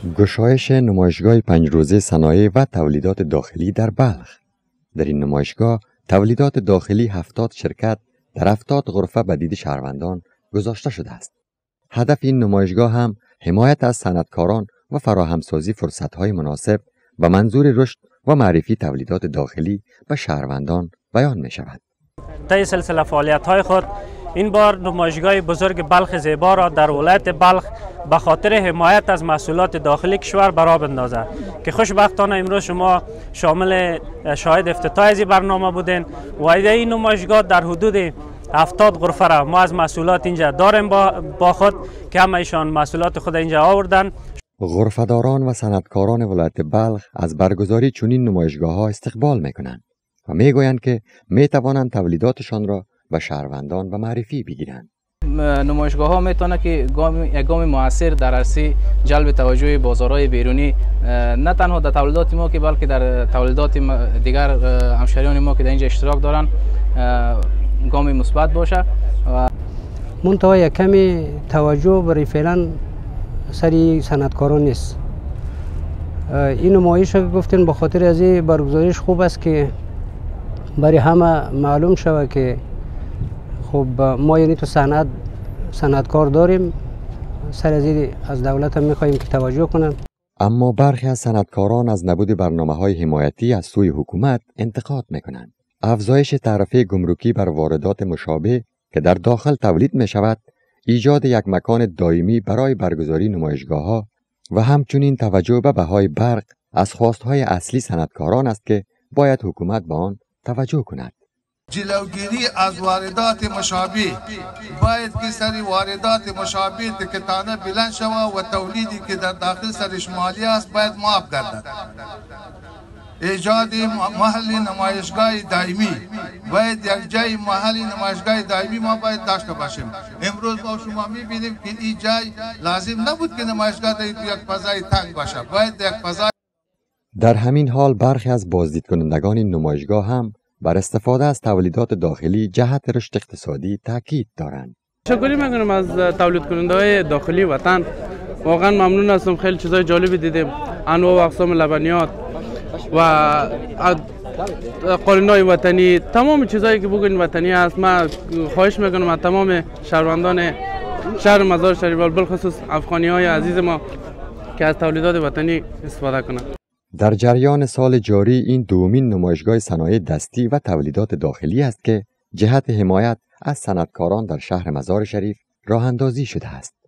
گشایش نمایشگاه 5 روزه صنایع و تولیدات داخلی در بلخ. در این نمایشگاه تولیدات داخلی 70 شرکت در 70 غرفه به دید شهروندان گذاشته شده است. هدف این نمایشگاه هم حمایت از صنعتکاران و فراهمسازی فرصت‌های مناسب به منظور رشد و معرفی تولیدات داخلی به شهروندان بیان می شود. طی سلسله فعالیت‌های خود این بار نمایشگاه بزرگ بلخ زیبا را در ولایت بلخ به خاطر حمایت از محصولات داخلی کشور برآ بندازد که خوشبختانه امروز شما شامل شاهد افتتاح این برنامه بودین و این نمایشگاه در حدود 70 غرفه را ما از محصولات اینجا داریم با خود که همه ایشان محصولات خود اینجا آوردن. غرفه‌داران و صنعتکاران ولایت بلخ از برگزاری چنین نمایشگاه‌ها استقبال می‌کنند و می‌گویند که می‌توانند تولیداتشان را به شهروندان و معرفی بگیرند. نمایشگاه ها میتونه که یک گام موثر در عرصه جلب توجه بازارهای بیرونی نه تنها در تولیدات ما که بلکه در تولیدات دیگر همشهریان ما که در اینجا اشتراک دارن گام مثبت باشه. منتها یک کمی توجه برای فعلا سری صنعتکاران نیست. این نمایش رو گفتین به خاطر از این برگزاریش خوب است که برای همه معلوم شود که خب ما یعنی تو صنعتکار داریم، سر از دولت هم میخواییم که توجه کنن. اما برخی از صنعتکاران از نبود برنامه‌های حمایتی از سوی حکومت انتقاد میکنند. افزایش تعرفه گمرکی بر واردات مشابه که در داخل تولید می شود، ایجاد یک مکان دائمی برای برگزاری نمایشگاه‌ها و همچنین توجه به بهای برق از خواستهای اصلی صنعتکاران است که باید حکومت به آن توجه کند. جلوگیری از واردات مشابه باید که سری واردات مشابه تکتانه بلند شود و تولیدی که در داخل سرش مالی است باید معاف گردد. ایجاد محل نمایشگاه دائمی باید یک جای محل نمایشگاه دائمی ما باید داشته باشیم. امروز ما شما میبینیم که این جای لازم نبود که نمایشگاه در یک فضای تنگ باشه، باید یک فضای. در همین حال برخی از بازدید کنندگان این نمایشگاه هم بر استفاده از تولیدات داخلی جهت رشد اقتصادی تاکید دارند. تشکر میکنم از تولید کننده های داخلی وطن. واقعا ممنون هستم، خیلی چیزای جالبی دیدیم، انواع و اقسام لبنیات و قالینای وطنی، تمام چیزایی که بگوین وطنی است. من خواهش میکنم از تمام شهروندان شهر مزارشریف و بالخصوص افغانی های عزیز ما که از تولیدات وطنی استفاده کنند. در جریان سال جاری این دومین نمایشگاه صنایع دستی و تولیدات داخلی است که جهت حمایت از صنعتکاران در شهر مزارشریف راه اندازی شده است.